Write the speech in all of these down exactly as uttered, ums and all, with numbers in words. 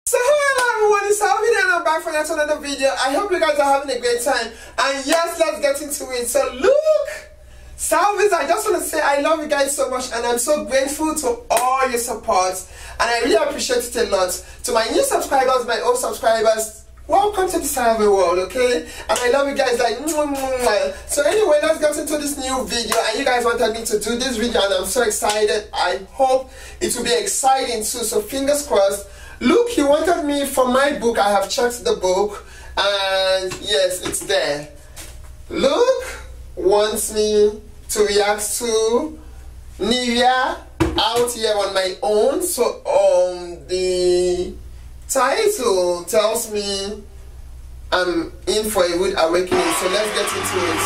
So hello everyone, it's Alvin and I'm back for yet another video. I hope you guys are having a great time. And yes, let's get into it. So look, Salvis, I just want to say I love you guys so much and I'm so grateful to all your support. And I really appreciate it a lot. To my new subscribers, my old subscribers, welcome to the Salvi world, okay? And I love you guys like mwah, mwah. So anyway, let's get into this new video. And you guys wanted me to do this video and I'm so excited. I hope it will be exciting too, so fingers crossed. Luke, you wanted me for my book. I have checked the book and yes, it's there. Luke wants me to react to Nivea Out Here on My Own. So um the title tells me I'm in for a rude awakening. So let's get into it.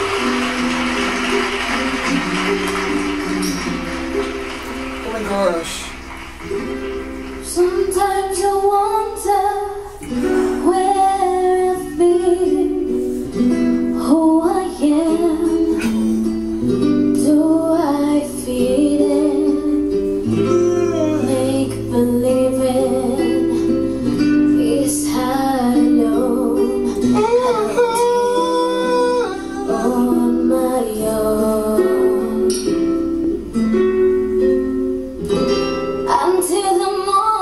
Oh my gosh. Sometimes I wonder where I've been, who I am. Do I fit in? Make believing is hard alone, on my own. Until the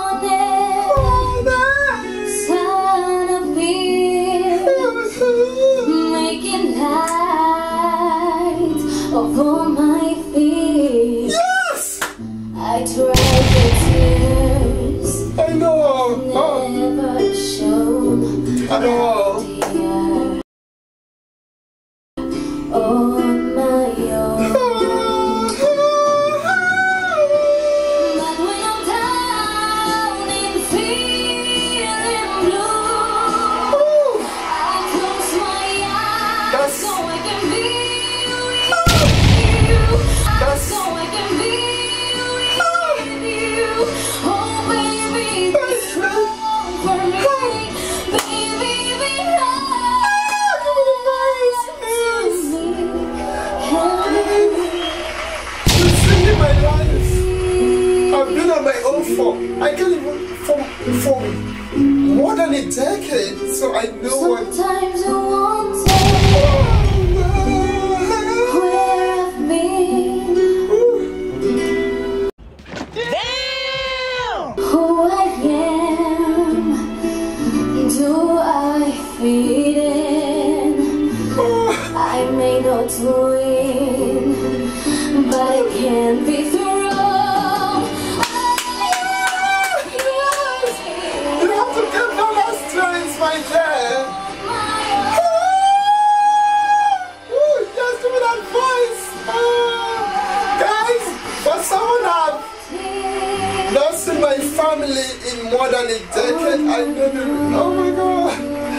over my feet. Yes! I tried the tears. I know. Never oh. shown. I know. On my own. But when I'm down and feeling blue, I close my eyes That's so I can be. So I can be with you. Oh baby, be strong for me. Baby, be nice to me. You're singing my life. I've been on my own for I can't even for for more than a decade. So I know what. Sometimes I wonder to win, but it can't be thrown. You have to get no last strength, my dear. Just give me that voice. Guys, for someone I've not seen my family in more than a decade, I never. Oh my God.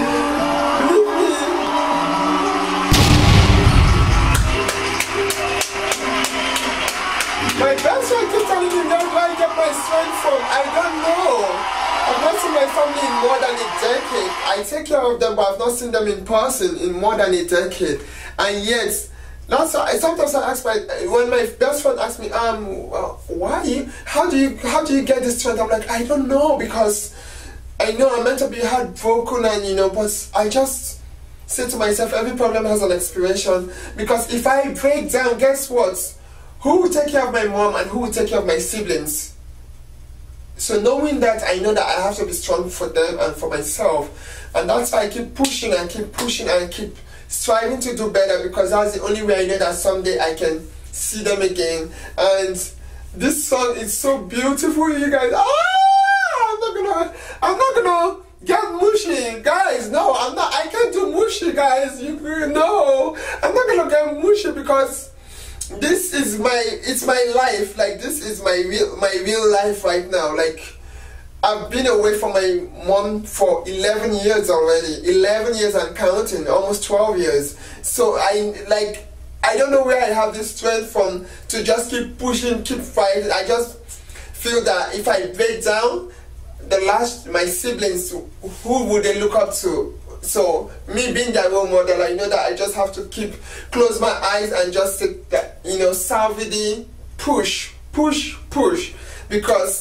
My best friend keeps telling me where do I get my strength from? I don't know. I've not seen my family in more than a decade. I take care of them, but I've not seen them in person in more than a decade. And yet, that's why I sometimes I ask my when my best friend asks me, um, why you? How do you? How do you get this strength? I'm like, I don't know, because I know I'm meant to be heartbroken, and you know, but I just say to myself, every problem has an expiration. Because if I break down, guess what? Who will take care of my mom and who will take care of my siblings? So knowing that, I know that I have to be strong for them and for myself. And that's why I keep pushing and keep pushing and keep striving to do better, because that's the only way I know that someday I can see them again. And this song is so beautiful, you guys. Ah, I'm not gonna, I'm not gonna get mushy, guys. No, I'm not. I can't do mushy, guys. You know, I'm not gonna get mushy because this is my, it's my life. Like, this is my real, my real life right now. Like, I've been away from my mom for eleven years already. eleven years and counting, almost twelve years. So I, like, I don't know where I have this strength from to just keep pushing, keep fighting. I just feel that if I break down, the last, my siblings, who would they look up to? So me being their role model, I know that I just have to keep close my eyes and just say that, you know, Salvidi, push, push, push, because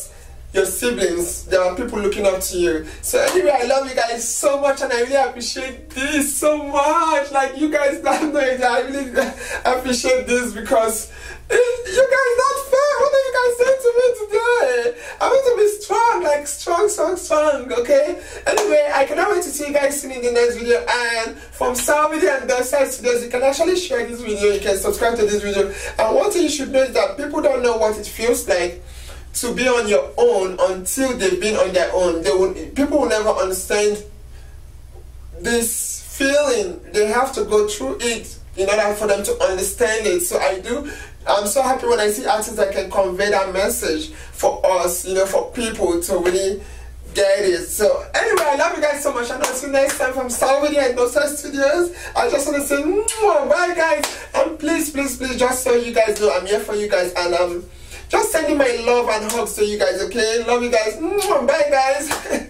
your siblings, there are people looking up to you. So anyway, I love you guys so much, and I really appreciate this so much. Like, you guys don't know it. I really appreciate this because it, you guys not fair. What are you guys saying to me today? I want to be strong, like strong, strong, strong. Okay. Anyway, I cannot wait to see you guys soon in the next video. And from Salvity and Docile Studios, you can actually share this video. You can subscribe to this video. And one thing you should know is that people don't know what it feels like to be on your own until they've been on their own. They will, people will never understand this feeling. They have to go through it in order for them to understand it. So I do, I'm so happy when I see artists that can convey that message for us, you know, for people to really get it. So anyway, I love you guys so much, and I'll see you next time from Salvity and Docile Studios. I just want to say bye guys, and please, please, please, just so you guys know, I'm here for you guys, and um just sending my love and hugs to you guys. Okay, love you guys. Bye guys.